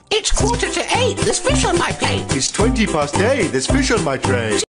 It's 8:15. There's fish on my plate. It's 8:20. There's fish on my tray.